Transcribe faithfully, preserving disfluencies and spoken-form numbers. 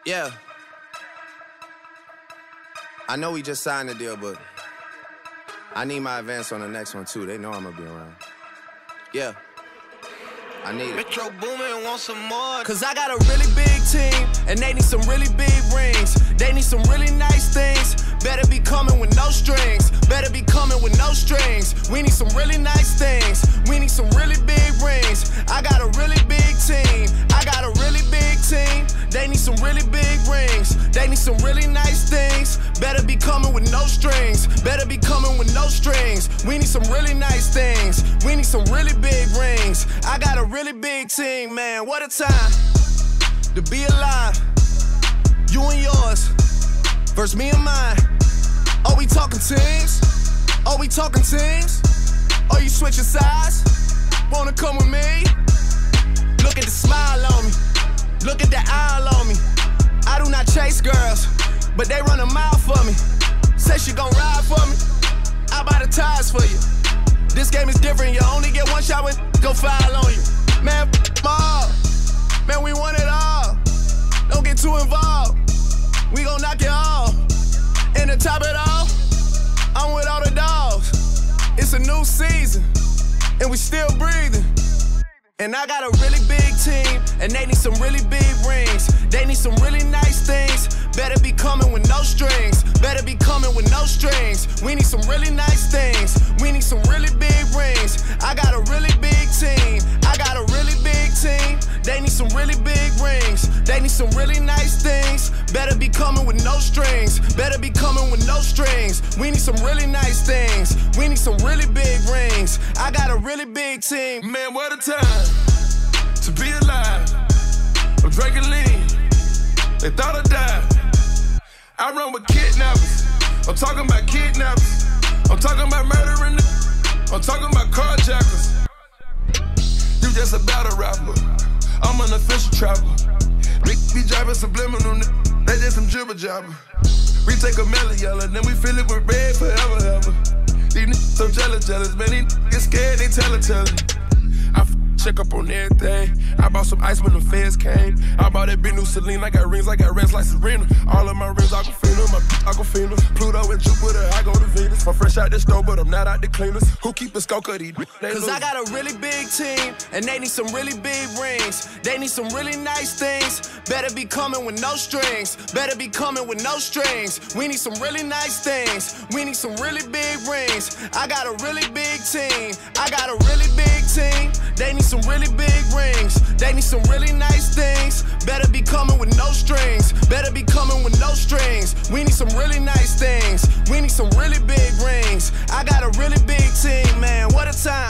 Yeah. I know we just signed the deal, but I need my advance on the next one, too. They know I'm gonna be around. Yeah. I need it. Metro Boomin want some more. Cause I got a really big team, and they need some really big rings. They need some really nice things. Better be coming with no strings. Better be coming with no strings. We need some really nice things. We need some really big rings. I got a really big team. I got a really big team. They need some really big rings. They need some really nice things. Better be coming with no strings. Better be coming with no strings. We need some really nice things. We need some really big rings. I got a really big team, man. What a time to be alive. You and yours versus me and mine. Are we talking teams? Are we talking teams? Are you switching sides? Wanna come with me? Look at the smile on me. Look at the eye on me. I do not chase girls, but they run a mile for me. Say she gon' ride for me. I buy the tires for you. This game is different. You only get one shot when go foul on you. Man, f*** all. Man, we want it all. Don't get too involved. We gon' knock it off. And to top it off, I'm with all the dogs. It's a new season, and we still breathing. And I got a really big team, and they need some really big rings. They need some really nice things. Better be coming with no strings. Better be coming with no strings. We need some really nice things. We need some really big rings. I got a really big team. I got a really big team. They need some really big rings. They need some really nice things. Better be coming with no strings. Better be coming with no strings. We need some really nice things. We need some really big rings. I got a really big team. Man, what a time to be alive. I'm drinking lean. They thought I died. I run with kidnappers. I'm talking about kidnappers. I'm talking about murdering. I'm talking about carjackers. You just a battle rapper. I'm an official trapper. We be driving subliminal. They just some jibber jabber. We take a melon yellow, then we fill it with red forever, ever. These niggas so jealous, jealous. Man, these niggas get scared, they tell it, tell it. I f check up on everything. I bought some ice when the feds came. I bought that big new Celine. I got rings, I got rings like Serena. All of my rings, Aquafina, my bitch, Aquafina. Pluto and Jupiter, I go to Venus. I'm fresh out the store, but I'm not out the cleaners. Who keep a scope of these? Cause I got a really big team, and they need some really big rings. They need some really nice things. Better be coming with no strings. Better be coming with no strings. We need some really nice things. We need some really big rings. I got a really big team. I got a really big team. They need some really big rings. They need some really nice things. Better be coming with no strings. Better be coming with no strings. We need some really nice things. We need some really big rings. I got a really big team, man. What a time.